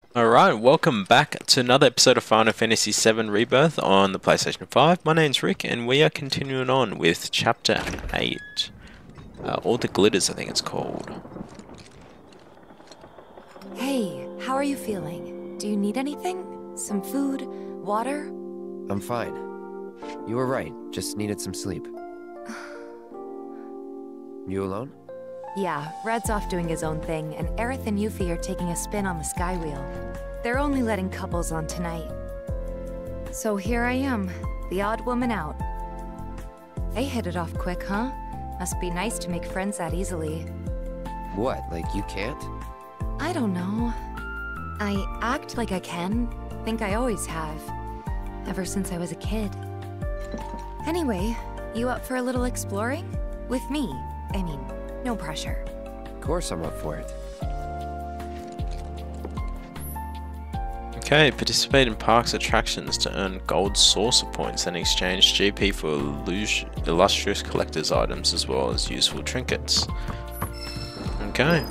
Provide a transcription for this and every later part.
Alright, welcome back to another episode of Final Fantasy VII Rebirth on the PlayStation 5. My name's Rick, and we are continuing on with Chapter 8. All the Glitters, I think it's called. Hey, how are you feeling? Do you need anything? Some food? Water? I'm fine. You were right, just needed some sleep. You alone? Yeah, Red's off doing his own thing, and Aerith and Yuffie are taking a spin on the Sky Wheel. They're only letting couples on tonight. So here I am, the odd woman out. They hit it off quick, huh? Must be nice to make friends that easily. What, like you can't? I don't know. I act like I can. Think I always have. Ever since I was a kid. Anyway, you up for a little exploring? With me, I mean. No pressure. Of course I'm up for it. Okay, participate in parks attractions to earn gold saucer points and exchange GP for illustrious collector's items as well as useful trinkets. Okay.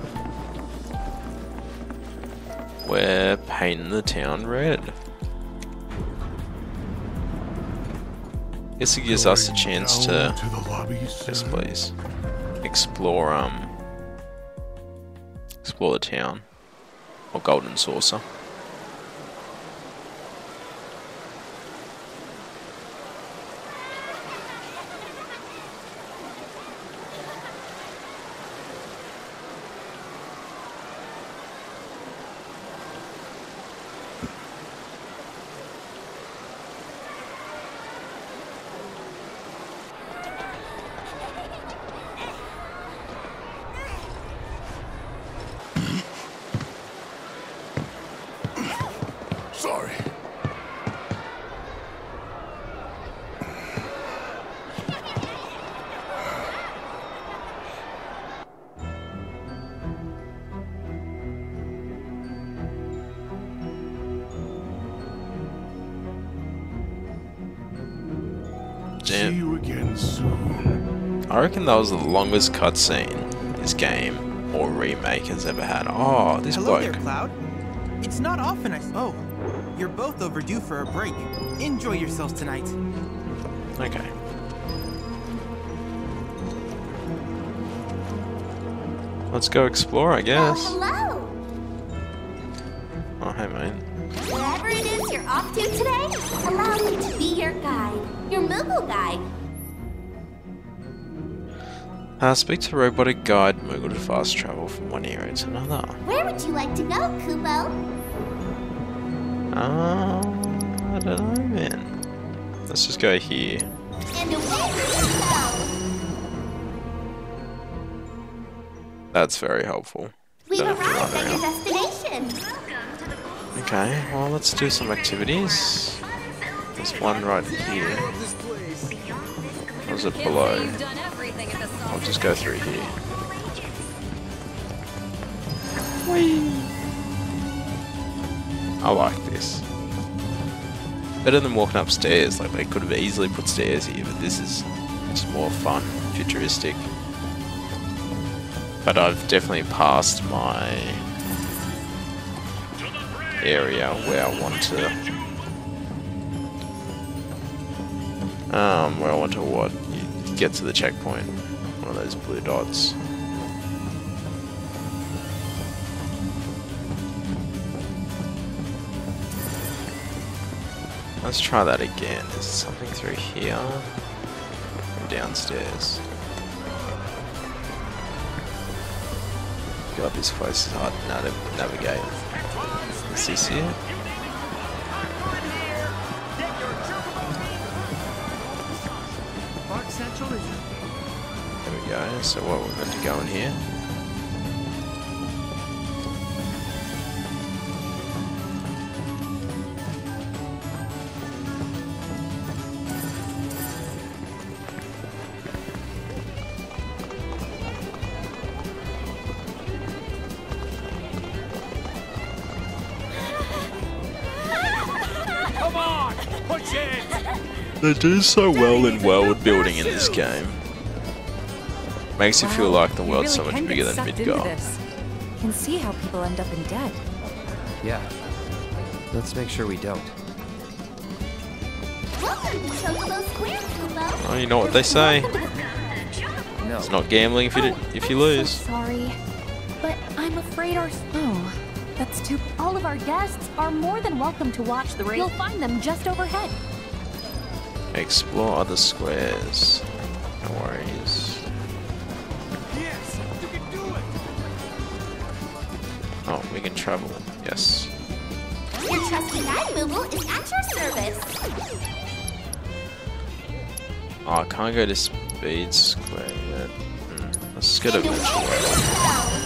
We're painting the town red. Guess it gives us a chance to yes, please. Explore the town or golden saucer. Sorry. See you again soon. I reckon that was the longest cutscene this game or remake has ever had. Oh, this Hello bloke. there, Cloud. It's not often Oh, you're both overdue for a break. Enjoy yourselves tonight. Okay. Let's go explore, I guess. Oh, hello! Oh, hey, mate. Wherever it is you're off to today, allow me to be your guide. Your Moogle guide. Speak to robotic guide Moogle to fast travel from one area to another. Where would you like to go, Kubo? I don't know, man. Let's just go here. And away you go! That's very helpful. We've Don't have to arrived run at your around. destination. Okay, well, let's do some activities. There's one right here. Or is it below? I'll just go through here. Whee! I like this. Better than walking upstairs, like they could have easily put stairs here, but this is just more fun, futuristic. But I've definitely passed my area where I want to what? You get to the checkpoint. One of those blue dots. Let's try that again. Is something through here? Or downstairs? God, this place is hard to navigate. Is this it? There we go. So what, we're meant to go in here? Come on! Push it! They do so well in world building in this game. Makes you feel like the world's so much bigger than Midgard. Can see how people end up in debt. Yeah. Let's make sure we don't. Welcome to Chocobo Square, Kubo. Oh, you know what they say. No. It's not gambling if you lose. Sorry, but I'm afraid our... Oh, that's too... All of our guests are more than welcome to watch the race. You'll find them just overhead. Explore other squares. No worries. Yes, you can do it. Oh, we can travel. Yes. Your trusty guide Mooble is at your service. Oh, I can't go to Speed Square yet. Let's get a And virtual world.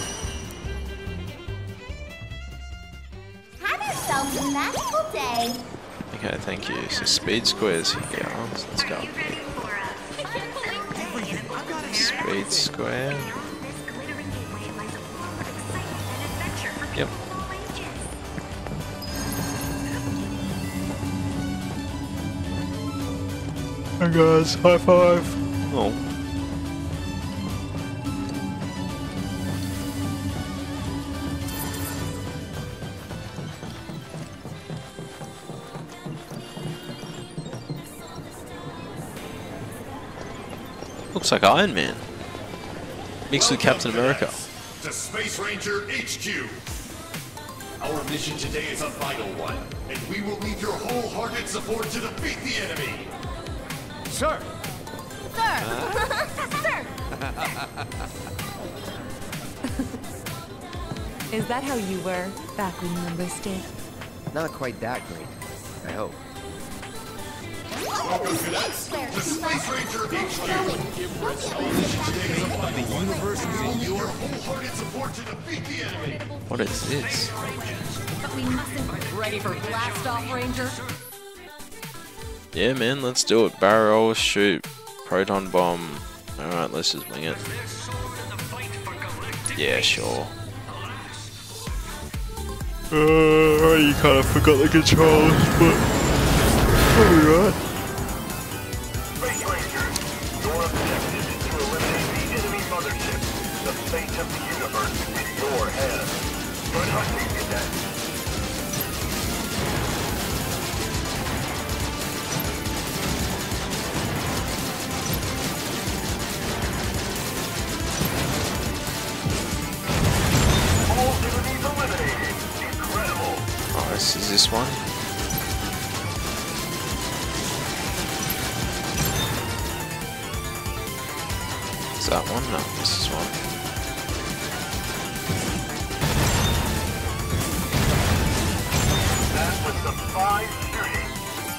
Have yourselves a magical day. Okay, thank you. So Speed Square's here. So let's go. Speed Square. Yep. Hey guys, high five. Oh. Looks like Iron Man. Mixed with Captain America. To Space Ranger HQ. Our mission today is a vital one, and we will need your wholehearted support to defeat the enemy. Sir! Is that how you were back when you enlisted? Not quite that great, I hope. Welcome, cadets, to Space Ranger HQ. Our mission today is a vital one, and we will need your wholehearted support to defeat the enemy. What is this? But we mustn't... Ready for blast off, Ranger? Yeah, man, let's do it. Barrel, shoot, proton bomb. Alright, let's just wing it. Yeah, sure. You kind of forgot the controls, but alright. Space Rangers, your objective is to eliminate the enemy mothership. The fate of the universe is in your hands. Good hunting, cadets. All enemies eliminated. Incredible. Oh, this is this one. Is that one? No, this is one. That was some fine shooting.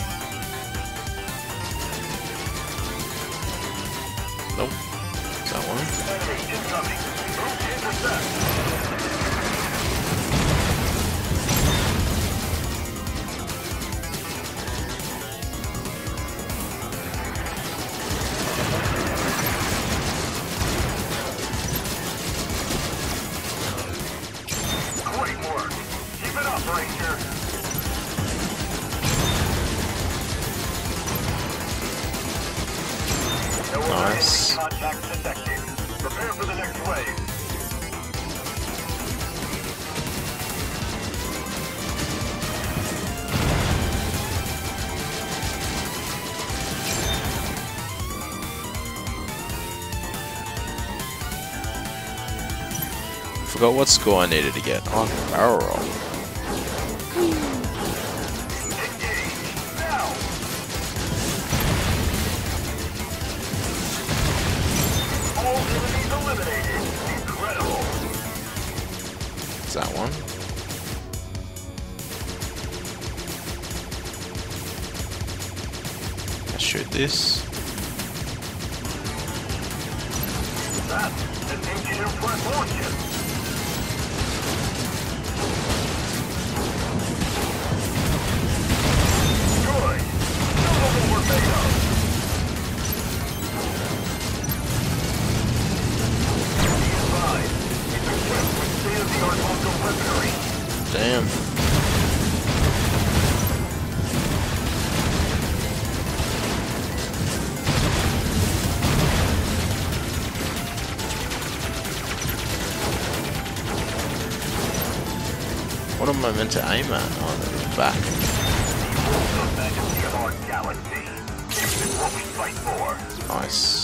Nope. Is that one? Enemy incoming. Move to intercept. Great work. Keep it up, Ranger. No Nice. contact detected. Prepare for the next wave. Forgot what score I needed to get. Oh, barrel roll. Engage. Now. All enemies eliminated. Incredible. Is that one? I shoot this. That's an engineer press launcher. Good. Show them what we're made of. Be advised, it's equipped with state-of-the-art local weaponry. Damn. I meant to aim at? Oh, the back. Majesty of our galaxy. This is what we fight for. Nice.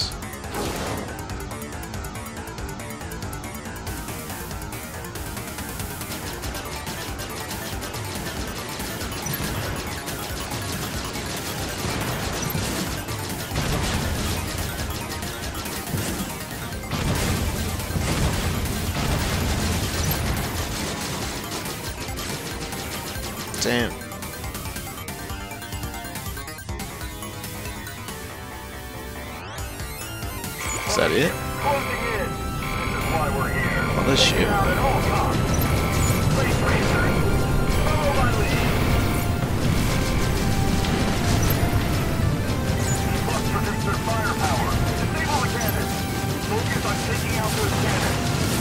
Damn. Is that it? Closing in. This is why we're here. Oh, this shit. Out at all costs. Space Racers, follow my lead. Must reduce their firepower. Disable the cannons. Focus on taking out those cannons.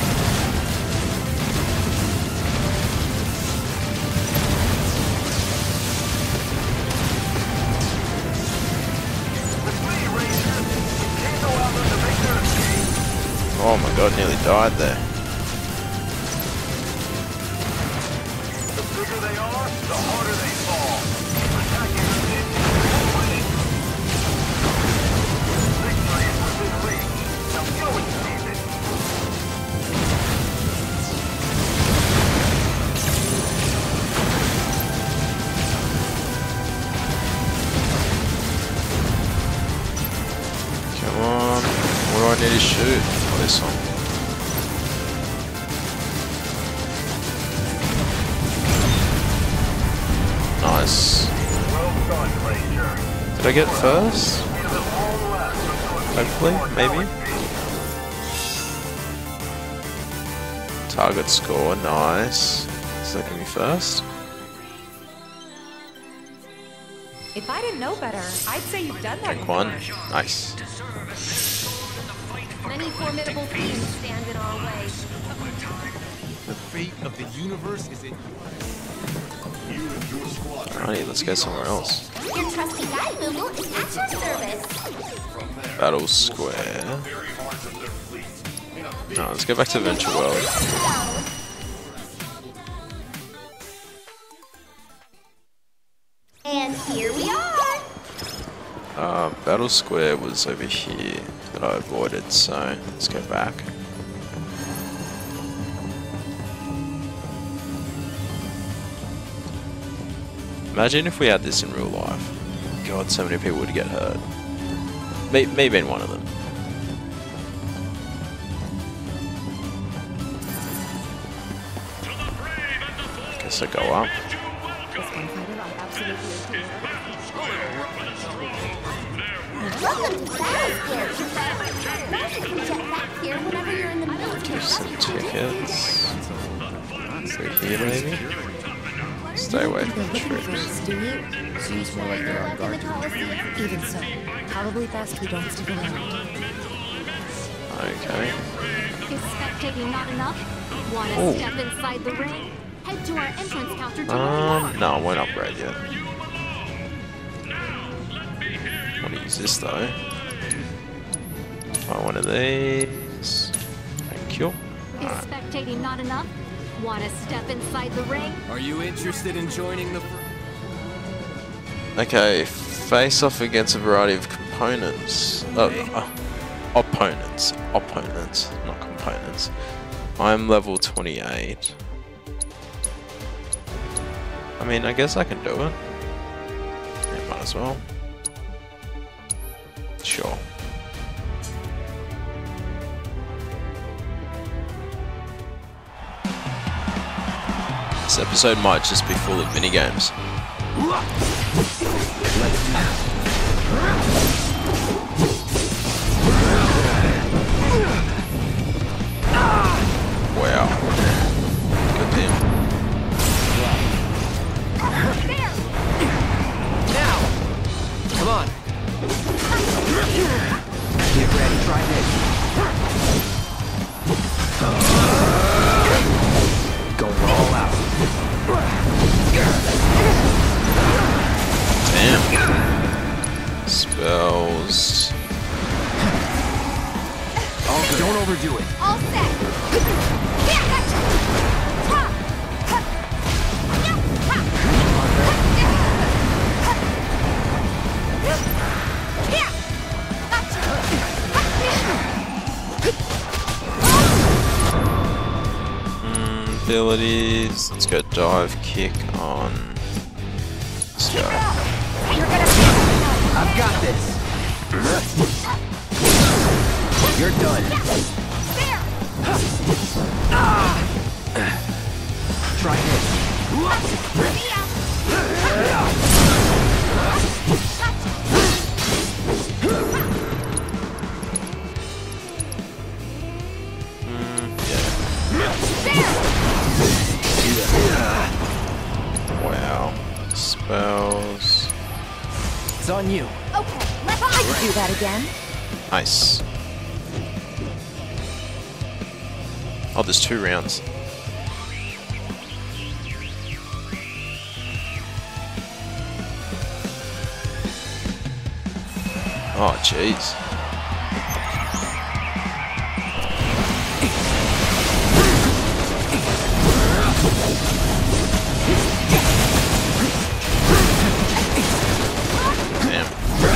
Oh my god, nearly died there. The bigger they are, the harder they fall. Attacking the pit is winning. Victory is within reach. Now go and seize it. Come on. What do I need to shoot? This one. Nice. Well done, Ranger. Did I get first? Hopefully, maybe. Target score, nice. Is that gonna be first? If I didn't know better, I'd say you've done that Pick before. one. Nice. Many formidable fiends stand in our way. The fate of the universe is in Alrighty, let's go somewhere else. Your trusty guide, Moogle, is at your service. Battle Square. No, let's go back to Adventure World. And here we are. Battle Square was over here that I avoided, so let's go back. Imagine if we had this in real life. God, so many people would get hurt. Maybe in one of them. Guess I go up. Welcome to Battle Square, Tifa. You can jet back here whenever you're in the military. Some tickets. Through here, maybe? Stay away from the troops. Seems more like they're on guard. Even so, probably best we don't stick around. Okay. Is spectating not enough? Want to Oh. step inside the ring? Head to our entrance counter to No, I won't upgrade yet. I want to use this though. Buy one of these. Thank you. Is spectating not enough? Want to step inside the ring? Are you interested in joining the... Okay, face off against a variety of components. Opponents. Opponents, not components. I'm level 28. I mean, I guess I can do it. Yeah, might as well. Sure. This episode might just be full of minigames. Wow. Good team. Now! Come on! Get ready, try this. Go all out. Damn. Spells. Don't overdo it. All set. abilities. Let's go dive kick on. Let's go. I've got this. You're done. Try this. Wow. Spells. It's on you. Okay, let's do that again. Nice. Oh, there's 2 rounds. Oh, jeez. Damn.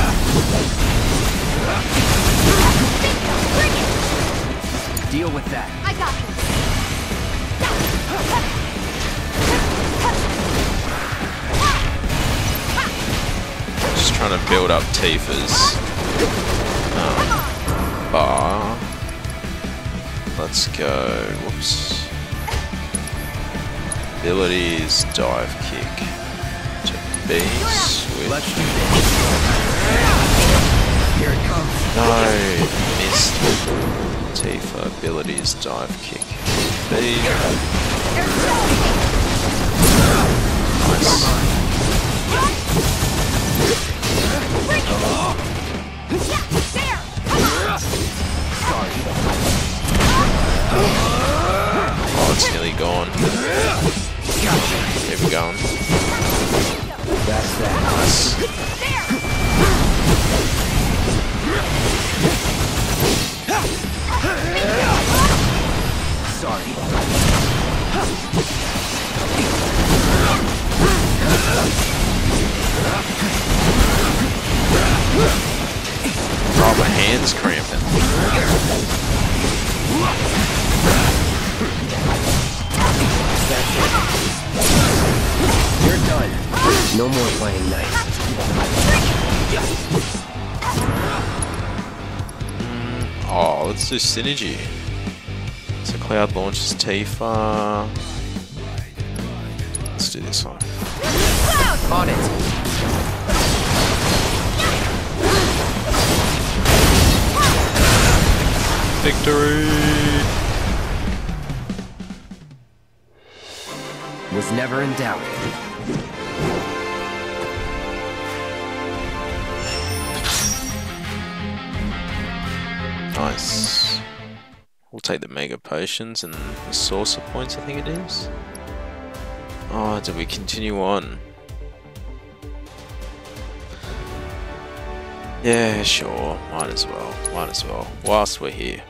Deal with that. I got Just trying to build up Tifa's bar. Let's go. Whoops. Abilities, dive kick. To B, switch. Let's do this. Here it comes. No, missed. Tifa, abilities, dive kick. B. Nice. Oh, it's nearly gone. Keep it going. That's that. Nice. Sorry. Oh, my hand's cramping. You're done. No more playing nice. Oh, let's do synergy. So Cloud launches Tifa. Let's do this one. On it. Victory! Was never in doubt. Nice. We'll take the Mega Potions and the Sorcerer Points, I think it is. Oh, do we continue on? Yeah, sure. Might as well. Might as well. Whilst we're here.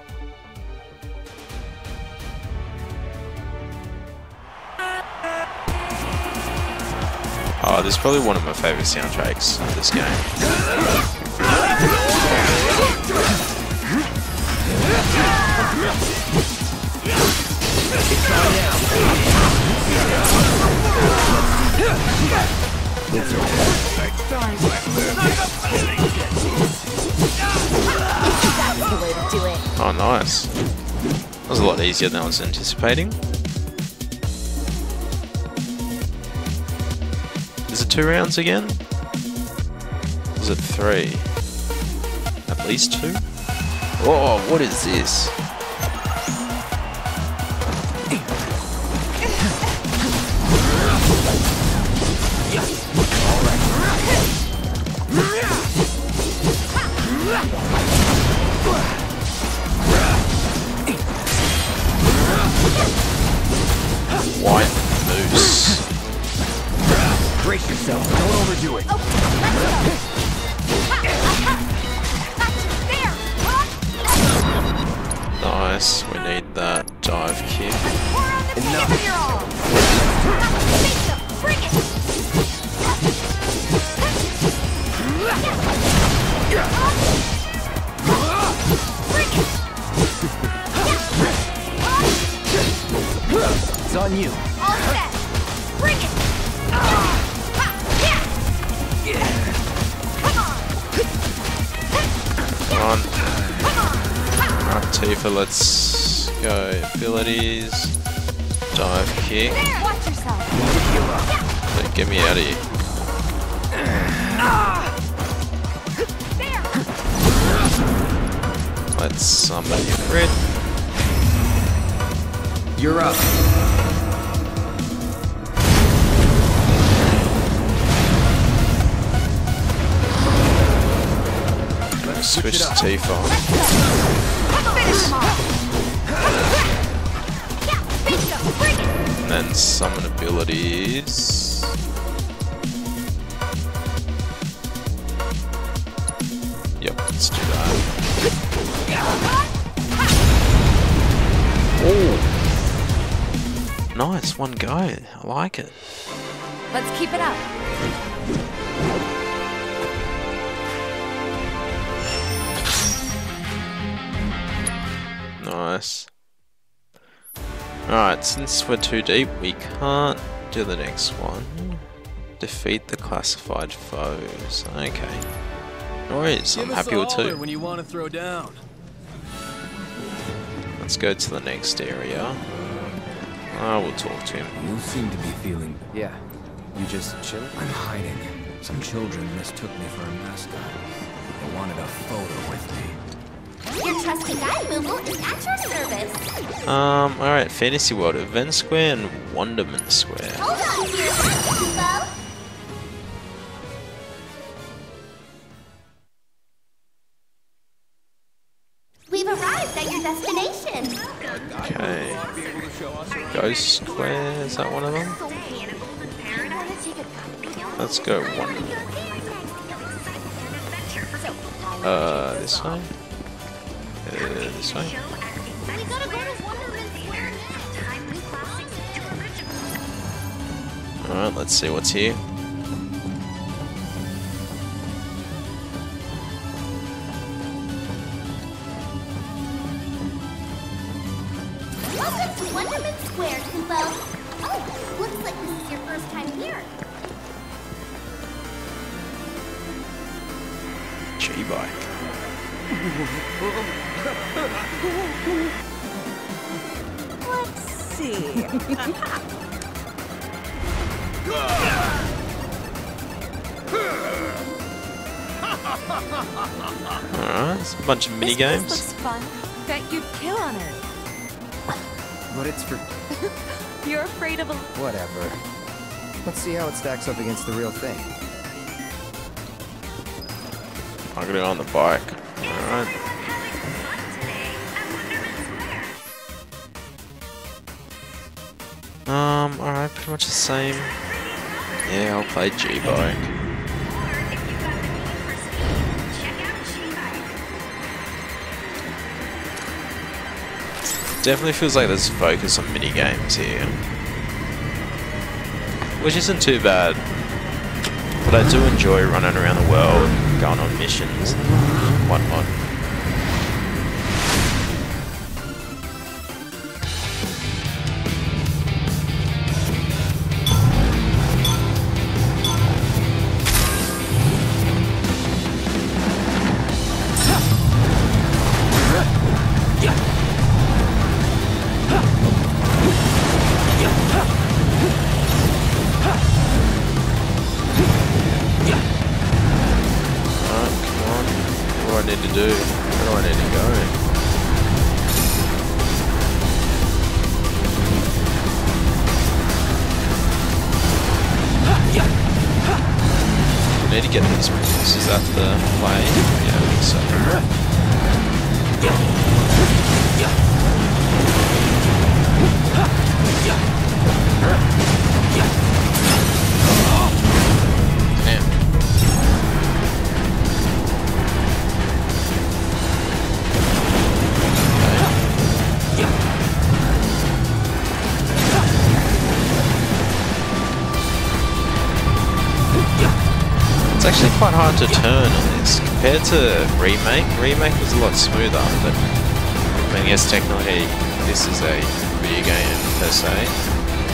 Oh, this is probably one of my favourite soundtracks of this game. Oh, nice. That was a lot easier than I was anticipating. Is it 2 rounds again? Is it 3? At least 2? Oh, what is this? White moose. Brace yourself. Don't overdo it. Nice. We need that dive kick. It's on on you. All set. Bring it. Come on. Alright, Tifa, let's go. Abilities. Dive kick. There. Watch yourself. But get me out of here. There. Let's summon you, Red. You're up. Switch to Tifa. Finish him off. Yeah, bingo. Bring it. And then summon abilities. Yep, let's do that. Oh! Nice, one go. I like it. Let's keep it up. Nice. Alright, since we're too deep, we can't do the next one. Defeat the classified foes. Okay. No worries, I'm happy with two. When you want to throw down. Let's go to the next area. I will talk to him. You seem to be feeling... Yeah. You just chill? I'm hiding. Some children mistook me for a mascot. They wanted a photo with me. Your trusty guide, Moogle, is at your service. Alright, Fantasy World, Event Square and Wonderment Square. Hold on to your hat, Kubo. We've arrived at your destination. Okay. Ghost Square, is that one of them? Let's go Wonderment. This way? This way? We gotta go to Wonderland Square now. Alright, let's see what's here. Welcome to Wonderland Square, Kubo. Oh, looks like this is your first time here. G-Bike. Let's see. Alright, it's a bunch of mini This games. looks fun. Bet you'd kill on it. But it's for... You're afraid of a... whatever. Let's see how it stacks up against the real thing. I'm gonna go on the bike. Alright. Alright, pretty much the same. Yeah, I'll play G-Bike. Definitely feels like there's focus on mini games here, which isn't too bad. But I do enjoy running around the world, going on missions and whatnot. What do I need to do? Where do I need to go? I need to get these rings. Is that the play? Yeah, I think so. Damn. It's actually quite hard to turn on this compared to Remake. Remake was a lot smoother, but I mean, yes, technically this is a video game per se.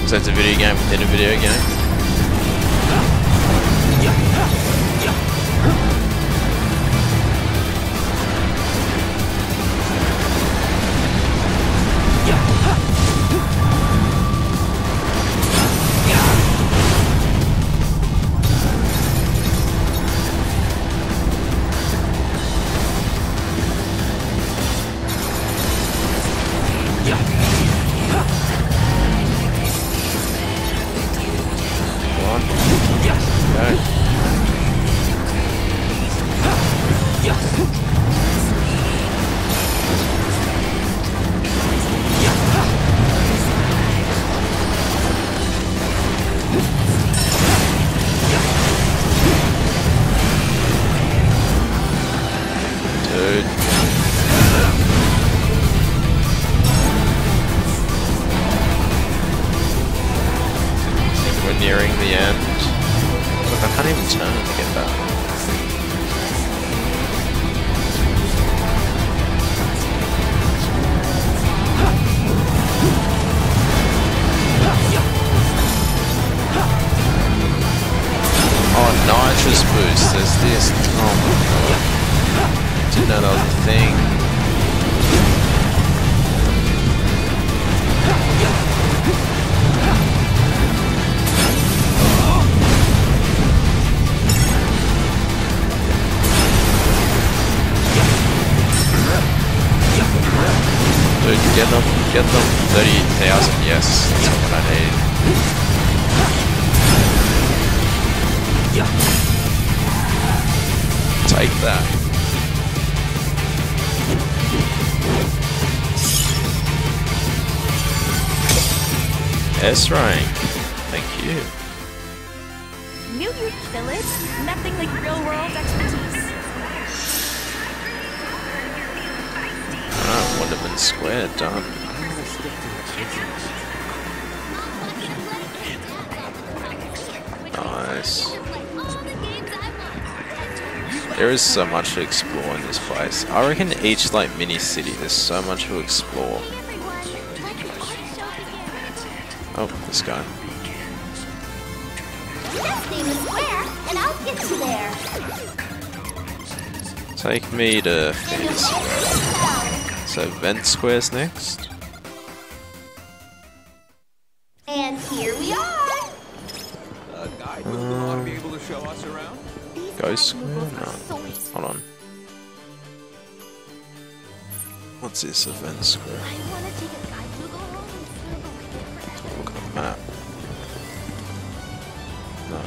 So it's a video game within a video game. Nearing the end. Look, I can't even turn to get back. Oh, nitrous boost. There's this. Oh my god. Didn't know that was a thing. Dude, get them, 30,000, yes, that's what I need. Take that. S rank, thank you. Knew you'd kill it. Nothing like real world expertise. Wonderman Square done. Nice. There is so much to explore in this place. I reckon each like mini city there's so much to explore. Oh, this guy. Just name the square, and I'll get you there. Take me to Fantasy World. So Vent Square's next. And here we are. Ghost Square? No. Hold on. What's this? Event Square? Look at the map. No.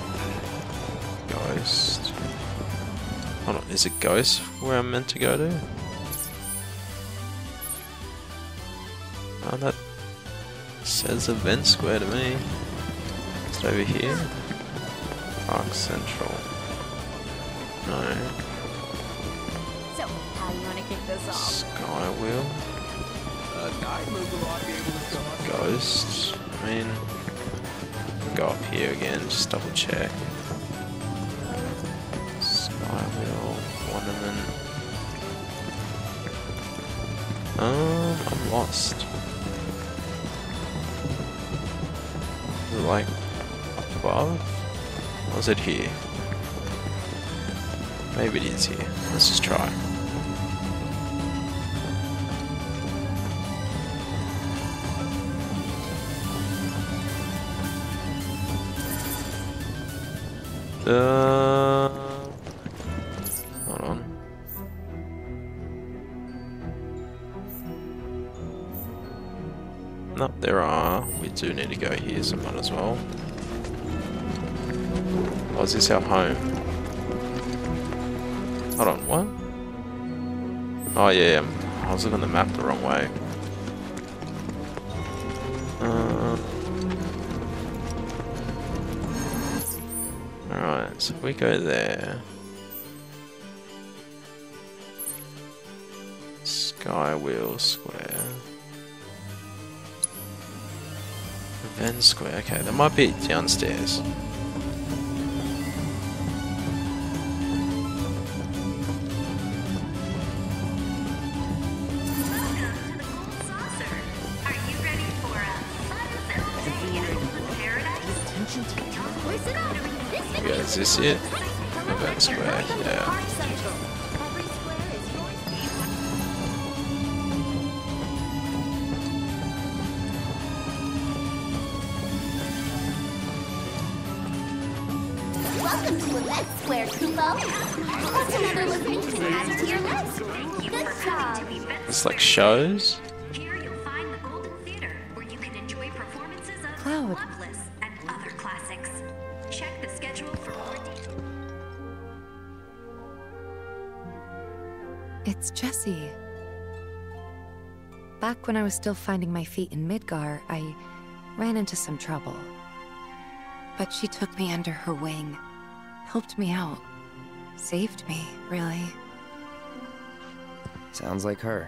Ghost. Hold on, is it Ghost where I'm meant to go to? Oh, that says Event Square to me. Is it over here? Park Central. No. So, how do you want to kick this off? Skywheel. Ghost. I mean, go up here again, just double check. Skywheel, Wonderman. I'm lost. Is it like above? Or is it here? Maybe it is here. Let's just try. Hold on. Nope, there are. We do need to go here, so might as well. Oh, is this our home? Hold on, what? Oh yeah, I was looking at the map the wrong way. Alright, so if we go there. Skywheel Square. Event Square, okay, that might be downstairs. Yeah, is this it? Event Square, yeah. Welcome to Event Square, Kupo. What's another location added to your list? Good job. It's like shows? Here you'll find the Golden Theater, where you can enjoy performances of Cloud. Loveless and other classics. Check the schedule for more details. It's Jessie. Back when I was still finding my feet in Midgar, I ran into some trouble. But she took me under her wing, helped me out, saved me, really. Sounds like her.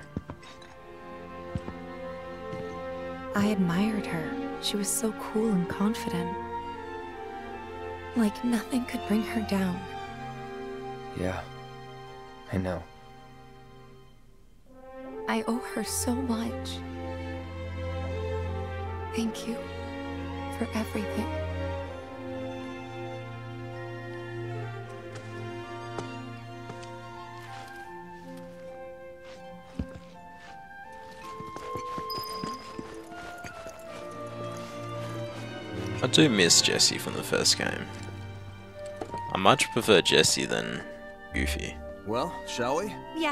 I admired her. She was so cool and confident. Like nothing could bring her down. Yeah, I know. I owe her so much. Thank you for everything. I do miss Jessie from the first game. I much prefer Jessie than Yuffie. Well, shall we? Yeah.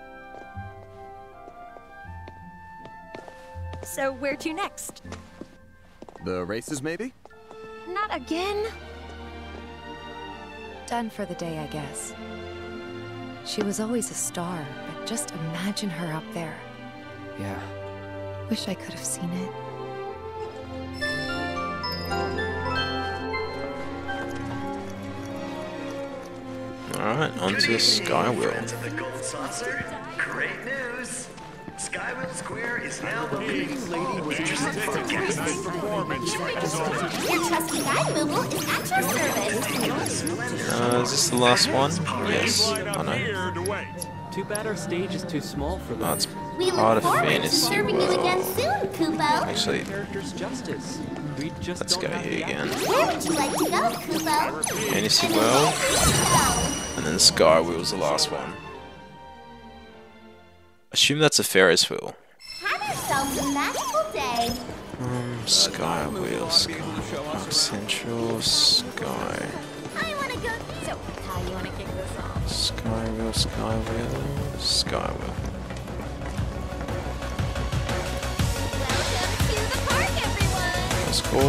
So where to next? The races, maybe? Not again. Done for the day, I guess. She was always a star, but just imagine her up there. Yeah. Wish I could have seen it. Alright, on to Skywheel. Friends of the Gold Saucer, great news! Skywheel Square is now the leading lady with Your trusty guide, Moogle, is at your service. Is this the last one? Yes, I know. Too bad our stage is too small for No, it's We look part of forward to Fantasy serving you again World. soon, Kupo. Actually, character's justice. We just let's don't go have here the again. Where would you like to go, Kupo? Fantasy World, and then Skywheel's the last one. Assume that's a Ferris wheel. Have yourselves a magical day. Skywheel, Park Central, Sky. I want to go. So, how you want to kick this off? Skywheel, Skywheel, Skywheel. Welcome to the park, everyone. Let's go.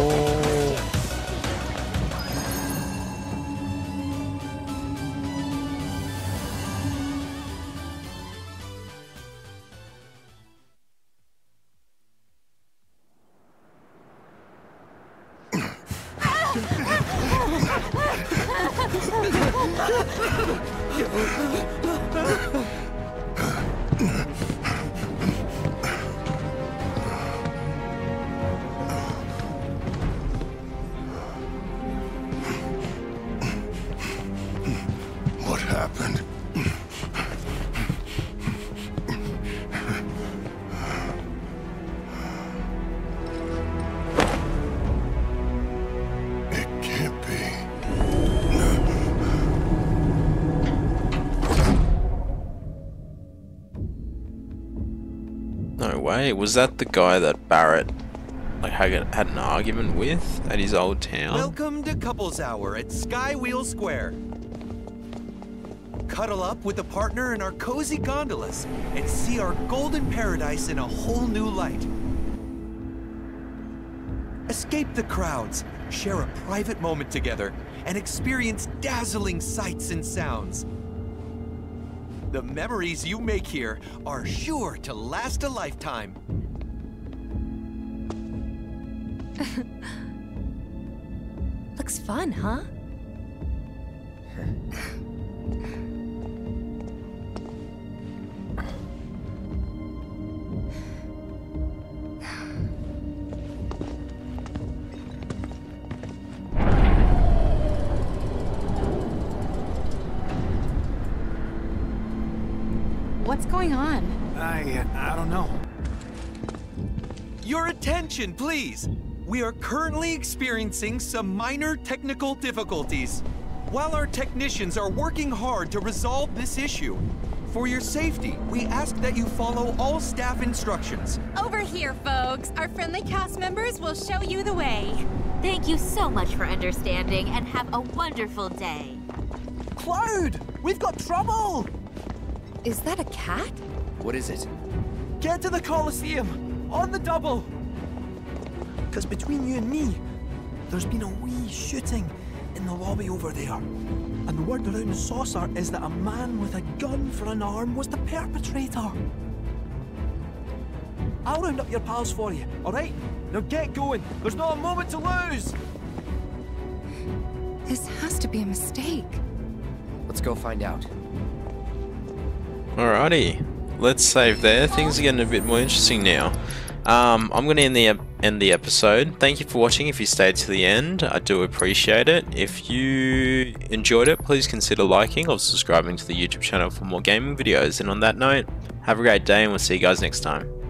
What happened? It can't be. No way. Was that the guy that Barrett like had an argument with at his old town? Welcome to Couples Hour at Skywheel Square. Cuddle up with a partner in our cozy gondolas and see our golden paradise in a whole new light. Escape the crowds, share a private moment together, and experience dazzling sights and sounds. The memories you make here are sure to last a lifetime. Looks fun, huh? What's going on? I don't know. Your attention, please. We are currently experiencing some minor technical difficulties. While our technicians are working hard to resolve this issue, for your safety, we ask that you follow all staff instructions. Over here, folks. Our friendly cast members will show you the way. Thank you so much for understanding, and have a wonderful day. Cloud! We've got trouble! Is that a cat? What is it? Get to the Coliseum! On the double! Because between you and me, there's been a wee shooting in the lobby over there. And the word around the saucer is that a man with a gun for an arm was the perpetrator. I'll round up your pals for you, alright? Now get going. There's not a moment to lose! This has to be a mistake. Let's go find out. Alrighty, let's save there. Things are getting a bit more interesting now. I'm going to end the episode. Thank you for watching. If you stayed to the end, I do appreciate it. If you enjoyed it, please consider liking or subscribing to the YouTube channel for more gaming videos. And on that note, have a great day, and we'll see you guys next time.